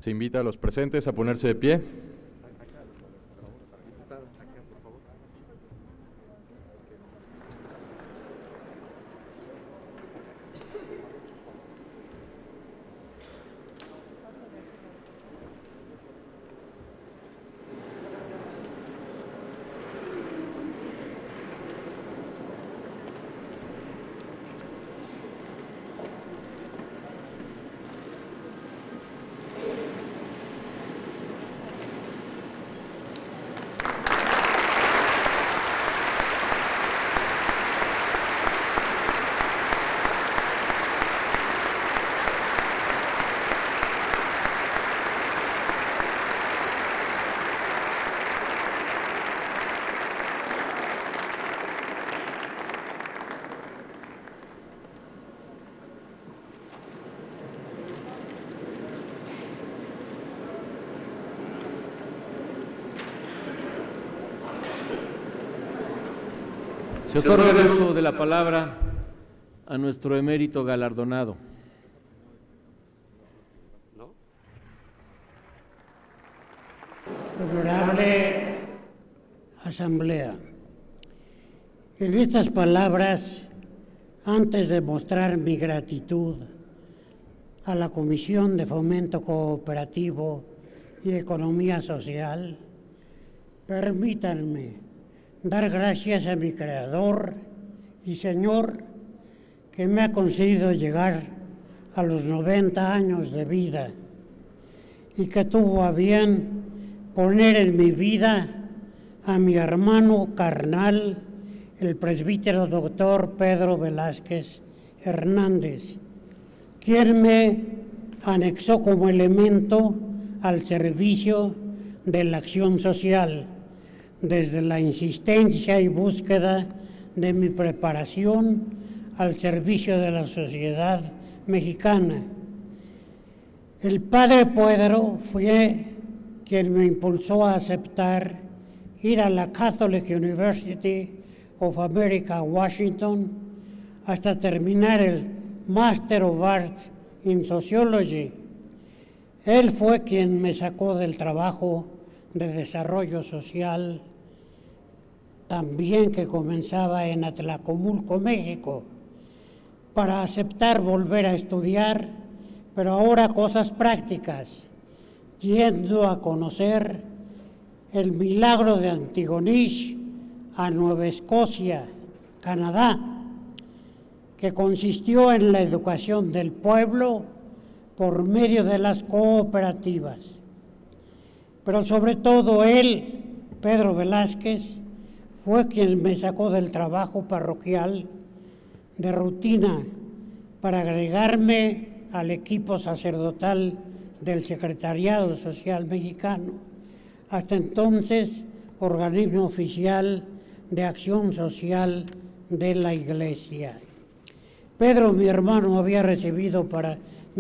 Se invita a los presentes a ponerse de pie. Se otorga el uso de la palabra a nuestro emérito galardonado. Honorable Asamblea, en estas palabras, antes de mostrar mi gratitud a la Comisión de Fomento Cooperativo y Economía Social, permítanme dar gracias a mi Creador y Señor que me ha concedido llegar a los 90 años de vida y que tuvo a bien poner en mi vida a mi hermano carnal, el presbítero doctor Pedro Velázquez Hernández, quien me anexó como elemento al servicio de la acción social, desde la insistencia y búsqueda de mi preparación al servicio de la sociedad mexicana. El padre Pedro fue quien me impulsó a aceptar ir a la Catholic University of America, Washington, hasta terminar el Master of Arts in Sociology. Él fue quien me sacó del trabajo de desarrollo social, también que comenzaba en Atlacomulco, México, para aceptar volver a estudiar, pero ahora cosas prácticas, yendo a conocer el milagro de Antigonish a Nueva Escocia, Canadá, que consistió en la educación del pueblo por medio de las cooperativas. Pero sobre todo él, Pedro Velázquez, fue quien me sacó del trabajo parroquial de rutina para agregarme al equipo sacerdotal del Secretariado Social Mexicano, hasta entonces organismo oficial de acción social de la Iglesia. Pedro, mi hermano, había recibido para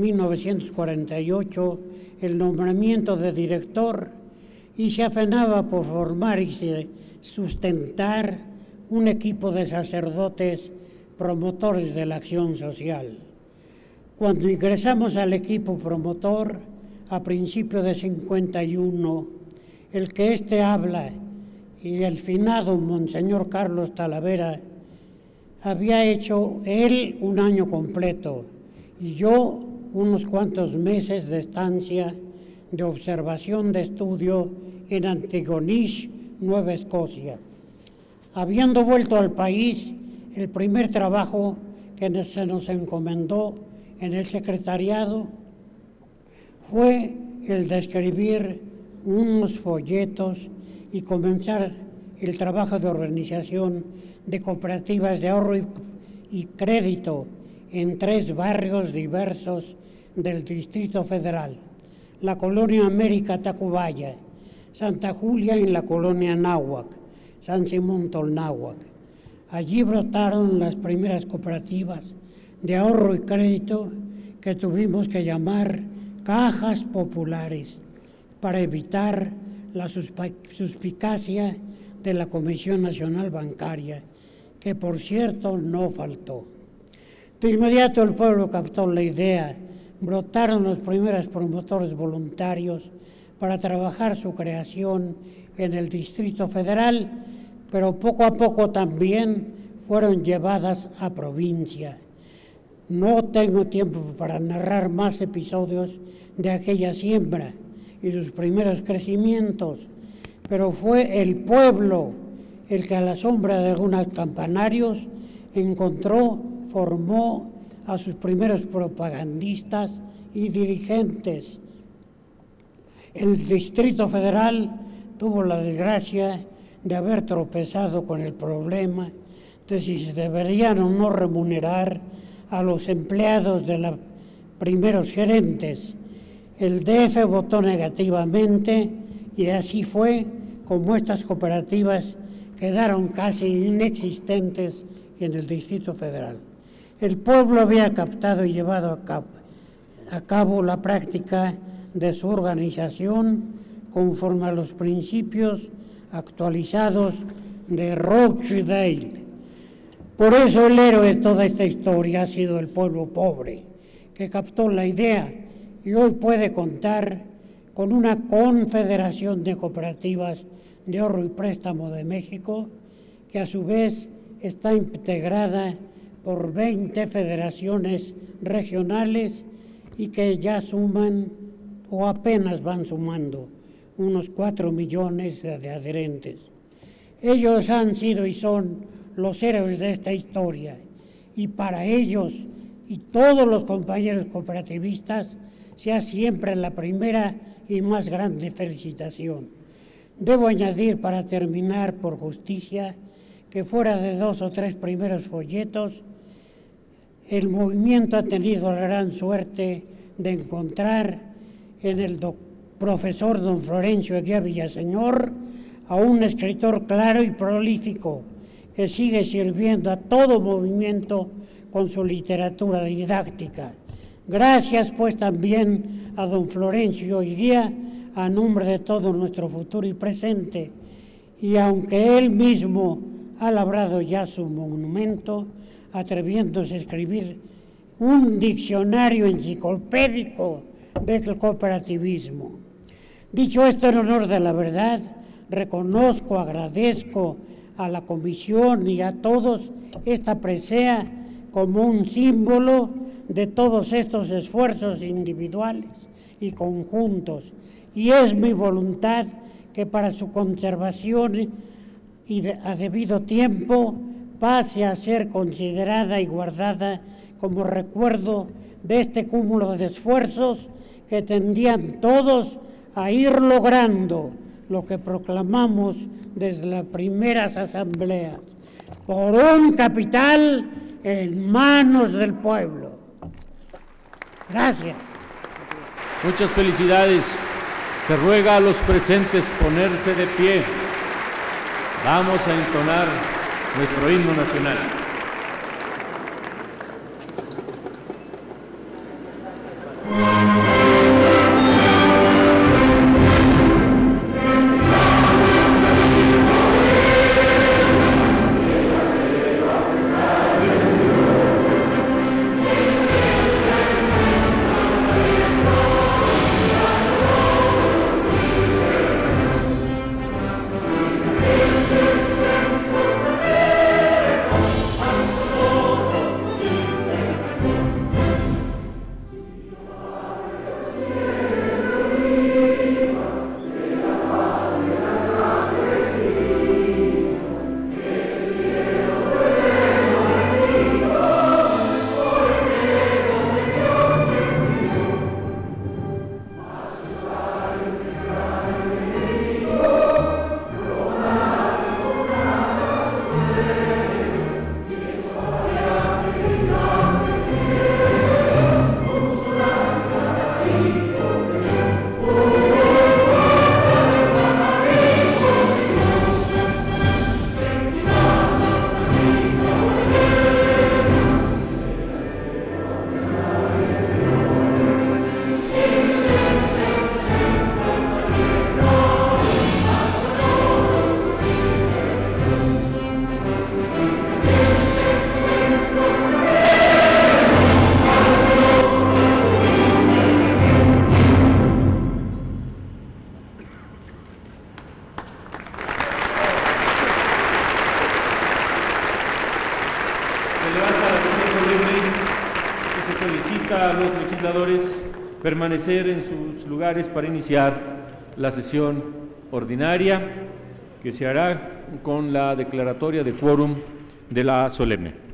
1948 el nombramiento de director y se afanaba por formar y sustentar un equipo de sacerdotes promotores de la acción social. Cuando ingresamos al equipo promotor, a principios de 51, el que éste habla y el finado Monseñor Carlos Talavera había hecho él un año completo y yo unos cuantos meses de estancia de observación de estudio en Antigonish, Nueva Escocia. Habiendo vuelto al país, el primer trabajo que se nos encomendó en el secretariado fue el de escribir unos folletos y comenzar el trabajo de organización de cooperativas de ahorro y crédito en 3 barrios diversos del Distrito Federal: la Colonia América Tacubaya, Santa Julia y la Colonia Náhuac, San Simón Tolnáhuac. Allí brotaron las primeras cooperativas de ahorro y crédito que tuvimos que llamar cajas populares para evitar la suspicacia de la Comisión Nacional Bancaria, que por cierto no faltó. De inmediato el pueblo captó la idea brotaron los primeros promotores voluntarios para trabajar su creación en el Distrito Federal, pero poco a poco también fueron llevadas a provincia. No tengo tiempo para narrar más episodios de aquella siembra y sus primeros crecimientos, pero fue el pueblo el que a la sombra de algunos campanarios encontró, formó a sus primeros propagandistas y dirigentes. El Distrito Federal tuvo la desgracia de haber tropezado con el problema de si se deberían o no remunerar a los empleados de los primeros gerentes. El DF votó negativamente y así fue como estas cooperativas quedaron casi inexistentes en el Distrito Federal. El pueblo había captado y llevado a cabo la práctica de su organización conforme a los principios actualizados de Rochdale. Por eso el héroe de toda esta historia ha sido el pueblo pobre, que captó la idea y hoy puede contar con una confederación de cooperativas de ahorro y préstamo de México, que a su vez está integrada por 20 federaciones regionales y que ya suman o apenas van sumando unos 4 millones de adherentes. Ellos han sido y son los héroes de esta historia y para ellos y todos los compañeros cooperativistas sea siempre la primera y más grande felicitación. Debo añadir para terminar por justicia que fuera de 2 o 3 primeros folletos, el movimiento ha tenido la gran suerte de encontrar en el profesor don Florencio Eguía Villaseñor a un escritor claro y prolífico que sigue sirviendo a todo movimiento con su literatura didáctica. Gracias pues también a don Florencio Eguía a nombre de todo nuestro futuro y presente, y aunque él mismo ha labrado ya su monumento, atreviéndose a escribir un diccionario enciclopédico del cooperativismo. Dicho esto en honor de la verdad, reconozco, agradezco a la comisión y a todos esta presea como un símbolo de todos estos esfuerzos individuales y conjuntos, y es mi voluntad que para su conservación y a debido tiempo pase a ser considerada y guardada como recuerdo de este cúmulo de esfuerzos que tendían todos a ir logrando lo que proclamamos desde las primeras asambleas, por un capital en manos del pueblo. Gracias. Muchas felicidades. Se ruega a los presentes ponerse de pie. Vamos a entonar nuestro himno nacional. Se levanta la sesión solemne y se solicita a los legisladores permanecer en sus lugares para iniciar la sesión ordinaria, que se hará con la declaratoria de quórum de la solemne.